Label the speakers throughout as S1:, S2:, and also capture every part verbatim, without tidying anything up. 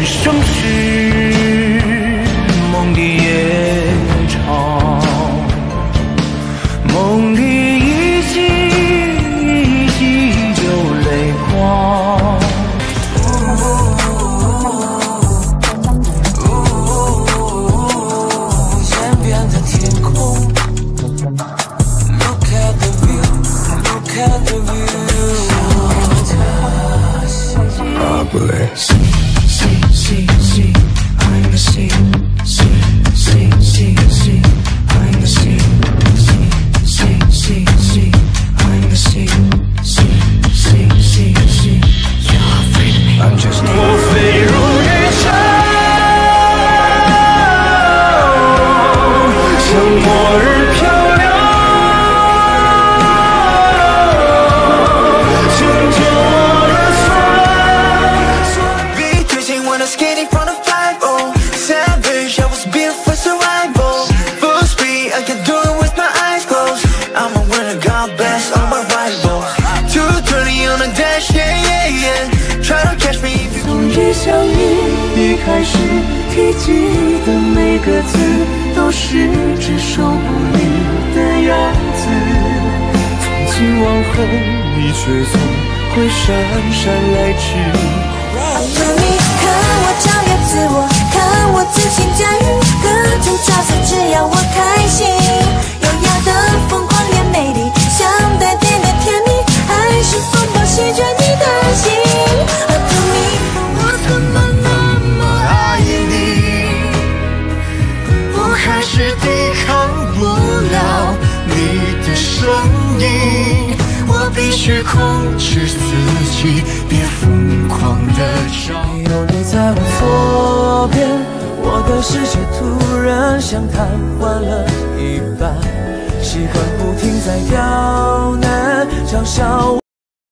S1: 生是梦的夜场，梦里一季一季就泪光。
S2: 天边的天空 ，Look at the view，Look at the view。
S3: 阿布雷。
S1: See, see, see, I'm the sea. See, see, see, see, I'm the sea. See, see, see, see, I'm the sea. See, see, see, see, you're afraid of me.
S3: I'm just.
S1: 我飞入云霄，像末日漂流，拯救我的所。
S2: Be twitching when I'm skating from the five oh. Savage, I was built for survival. Full speed, I can do it with my eyes closed. I'm a winner, God bless all my rivals. two twenty on the dash, yeah, yeah, yeah. Try to catch me if you.
S1: 从一相遇一开始，提及的每个字都是只手不离的样子。从今往后，你却总会姗姗来迟。
S4: 看你看我超越自我，看我自信驾驭各种角色，只要我开心。优雅的疯狂也美丽，相对点的甜蜜，还是风暴席卷你的心。啊，图你，我怎么那么爱你？
S2: 我还是抵抗不了你的声音，我必须控制自己，别疯狂的找。
S1: 有你在我左边，我的世界突然像瘫痪了一半，习惯不停在刁难，嘲笑我。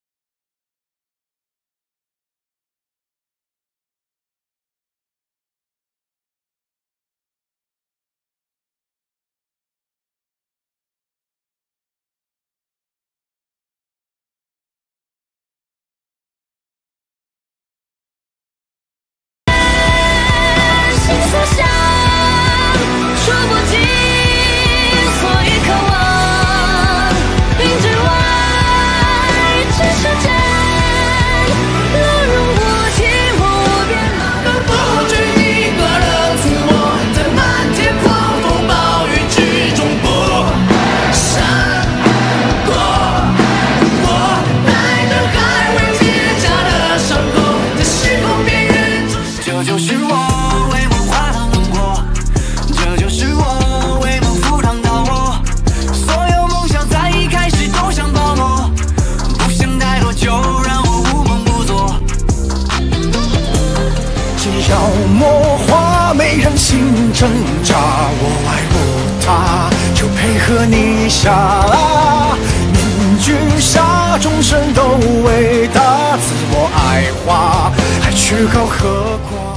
S3: 魔化没人性挣扎，我爱不他，就配合你下。面具下众生都伟大，自我爱化，还去高和寡。